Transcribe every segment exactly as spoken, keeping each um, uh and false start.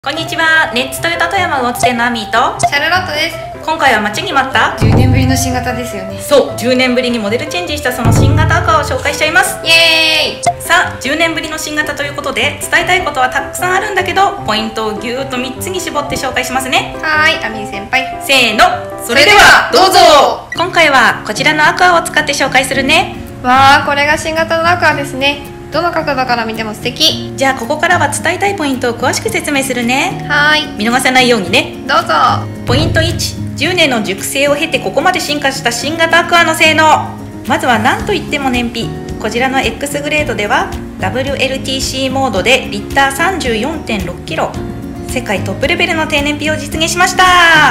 こんにちは、ネッツトヨタ富山魚津店のアミーとシャルロットです。 今回は待ちに待ったじゅうねんぶりの新型ですよね。 そう、じゅうねんぶりにモデルチェンジしたその新型アクアを紹介しちゃいます。 イエーイ。 さあ、じゅうねんぶりの新型ということで伝えたいことはたくさんあるんだけど、ポイントをぎゅーっとみっつに絞って紹介しますね。 はーい、アミー先輩。 せーの、それではどうぞ。今回はこちらのアクアを使って紹介するね。 わー、これが新型のアクアですね。どの角度から見ても素敵。 じゃあここからは伝えたいポイントを詳しく説明するね。 はーい、 見逃さないようにね。 どうぞ。 ポイントいち、じゅうねんの熟成を経てここまで進化した新型アクアの性能。まずは何といっても燃費。こちらの X グレードでは ダブリューエルティーシー モードでリッター さんじゅうよんてんろくキロ、世界トップレベルの低燃費を実現しました。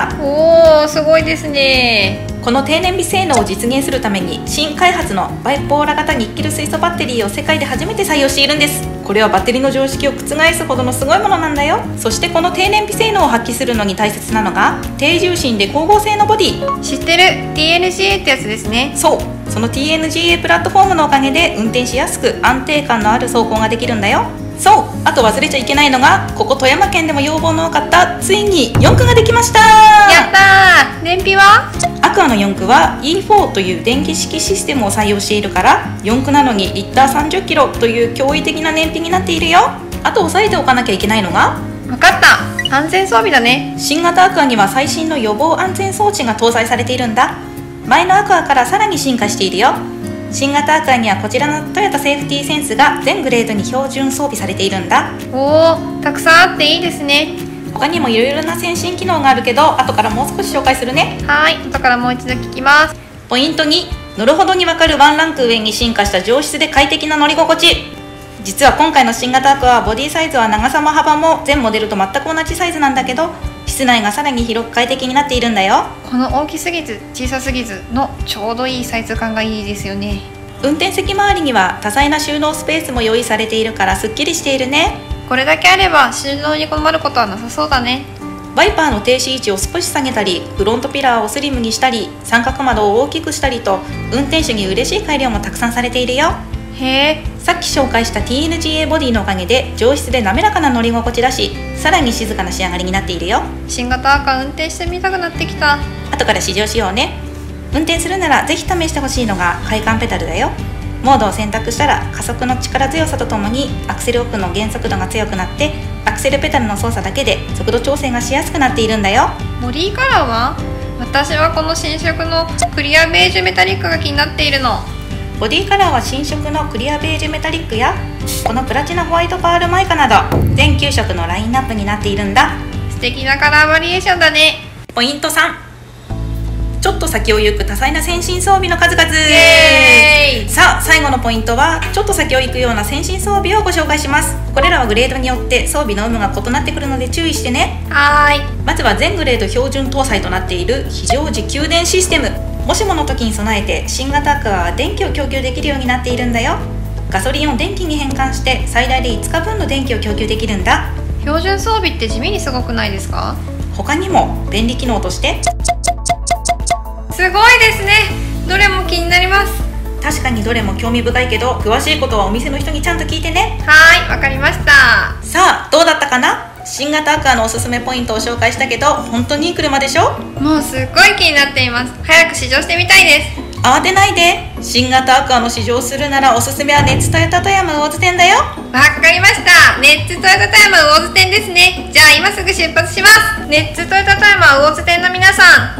おー、すごいですね。 この低燃費性能を実現するために新開発のバイポーラ型ニッケル水素バッテリーを世界で初めて採用しているんです。これはバッテリーの常識を覆すほどのすごいものなんだよ。そしてこの低燃費性能を発揮するのに大切なのが低重心で光合成のボディ。 知ってる ティーエヌジーエー ってやつですね。 そう、その ティーエヌジーエー プラットフォームのおかげで運転しやすく安定感のある走行ができるんだよ。そう、あと忘れちゃいけないのがここ富山県でも要望の多かったついによん駆ができました。 やったー。燃費はアクアのよん駆は イーフォー という電気式システムを採用しているからよん駆なのにリッターさんじゅっキロという驚異的な燃費になっているよ。あと押さえておかなきゃいけないのが、 分かった、安全装備だね。 新型アクアには最新の予防安全装置が搭載されているんだ。前のアクアからさらに進化しているよ。新型アクアにはこちらのトヨタセーフティーセンスが全グレードに標準装備されているんだ。 おー、たくさんあっていいですね。 他にもいろいろな先進機能があるけど後からもう少し紹介するね。 はーい、後からもう一度聞きます。 ポイントに、乗るほどにわかるワンランク上に進化した上質で快適な乗り心地。実は今回の新型アクアはボディサイズは長さも幅も全モデルと全く同じサイズなんだけど、室内がさらに広く快適になっているんだよ。 この大きすぎず小さすぎずのちょうどいいサイズ感がいいですよね。 運転席周りには多彩な収納スペースも用意されているからすっきりしているね。 これだけあれば収納に困ることはなさそうだね。 ワイパーの停止位置を少し下げたりフロントピラーをスリムにしたり三角窓を大きくしたりと運転手に嬉しい改良もたくさんされているよ。 へえ。 さっき紹介した ティーエヌジーエー ボディのおかげで上質で滑らかな乗り心地だし、さらに静かな仕上がりになっているよ。 新型アクア運転してみたくなってきた。 後から試乗しようね。運転するならぜひ試してほしいのが快感ペダルだよ。モードを選択したら加速の力強さとともにアクセルオフの減速度が強くなってアクセルペダルの操作だけで速度調整がしやすくなっているんだよ。 ボディカラーは私はこの新色のクリアベージュメタリックが気になっているの。 ボディカラーは新色のクリアベージュメタリックやこのプラチナホワイトパールマイカなど全きゅう色のラインナップになっているんだ。 素敵なカラーバリエーションだね。 ポイントさん、ちょっと先を行く多彩な先進装備の数々。さあ最後のポイントはちょっと先を行くような先進装備をご紹介します。これらはグレードによって装備の有無が異なってくるので注意してね。 はーい。 まずは全グレード標準搭載となっている非常時給電システム。もしもの時に備えて新型アクアは電気を供給できるようになっているんだよ。ガソリンを電気に変換して最大でいつかぶんの電気を供給できるんだ。 標準装備って地味にすごくないですか？ 他にも便利機能としてすごいですね。どれも気になります。 確かにどれも興味深いけど詳しいことはお店の人にちゃんと聞いてね。 はーい、わかりました。 さあどうだったかな。新型アクアのおすすめポイントを紹介したけど本当にいい車でしょ。 もうすっごい気になっています。早く試乗してみたいです。 慌てないで。新型アクアの試乗するならおすすめはネッツトヨタ富山魚津店だよ。 わかりました。ネッツトヨタ富山魚津店ですね。じゃあ今すぐ出発します。ネッツトヨタ富山魚津店の皆さん、